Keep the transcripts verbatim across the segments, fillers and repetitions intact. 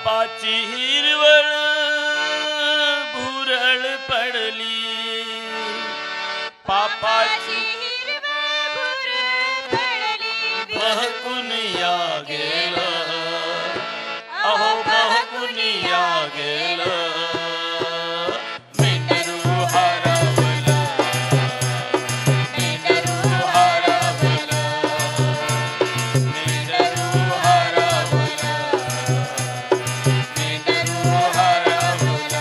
पापाची हिरवळ भुरळ पडली, पापाची हिरवळ भुरळ पडली, बहकून या गेलं, अहो बहकून या गेलं, मेंढरू हरवलं, मेंढरू हरवलं, मेंढरू हरवलं, मेंढरू हरवलं.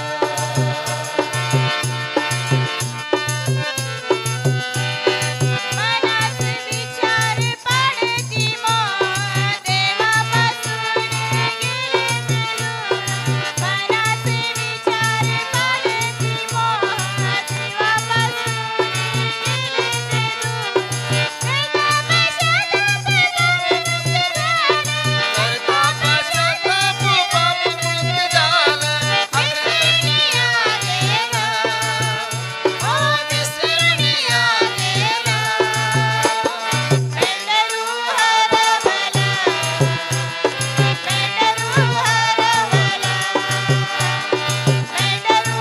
मनात विचार पडती मोह देवापासून गेले दूर, मनात विचार पडती मोह देवापासून गेले दूर. करता पश्चाताप पाप झालं, विसरून या गेलं, ओ विसरून या गेलं, मेंढरू हरवलं, मेंढरू हरवलं, मेंढरू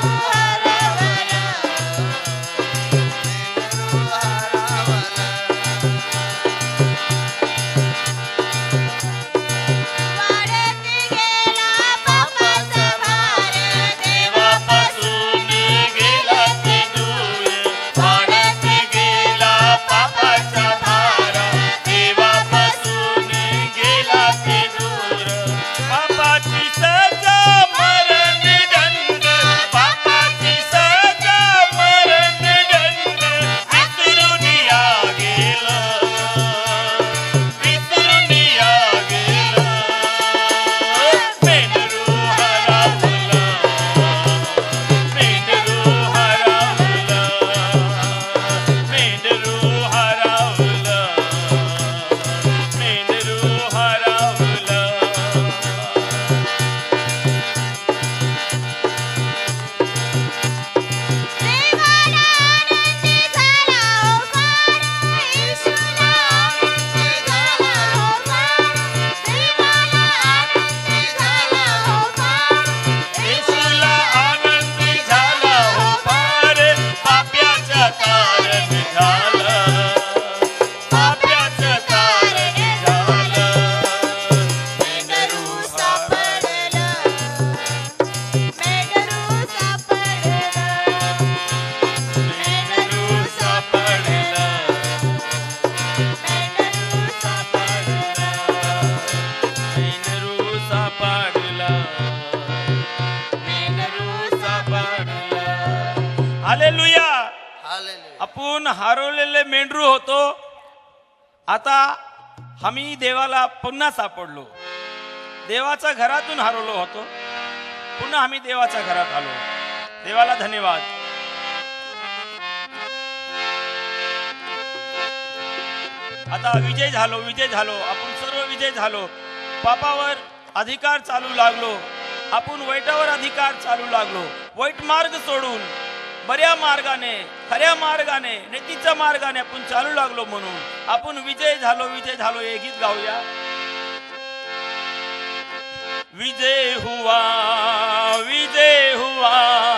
वाढत गेला पापाचा भार, देवापासून गेला ते दूर, वाढत गेला पापाचा भार, देवापासून गेला ते दूर. पापाची सजा मरण दंड, पापाची सजा मरण दंड, विसरून या गेलं, विसरून या गेलं, मेंढरू हरवलं, मेंढरू हरवलं, मेंढरू हरवलं, मेंढरू हरवलं. देवाला आनंदी झाला हो फार, येशूला आनंदी झाला हो फार, देवाला आनंदी झाला हो फार, येशूला आनंदी झाला हो फार, पाप्याचं तारण झालं, पाप्याचं तारण झालं, मेंढरू सापडलं, मेंढरू सापडलं, मेंढरू सापडलं, मेंढरू मेंढरू सापडलं, मेंढरू सापडलं. हालेलुया. आपण हरवलेले मेंढरू होतो, आता आम्ही देवाला पुन्हा सापडलो. देवाच्या घरातून हरवलो होतो, पुन्हा आम्ही देवाच्या घरात आलो. देवाला धन्यवाद. आता विजय झालो, विजय झालो, आपण सर्व विजय झालो. पापावर अधिकार चालू लागलो, आपण वाईटावर अधिकार चालू लागलो. वाईट मार्ग सोडून बऱ्या मार्गाने, खऱ्या मार्गाने, नीतीच्या मार्गाने आपण चालू लागलो, म्हणून आपण विजय झालो, विजय झालो. हे गीत गाऊया. विजय हुआ, विजय हुआ,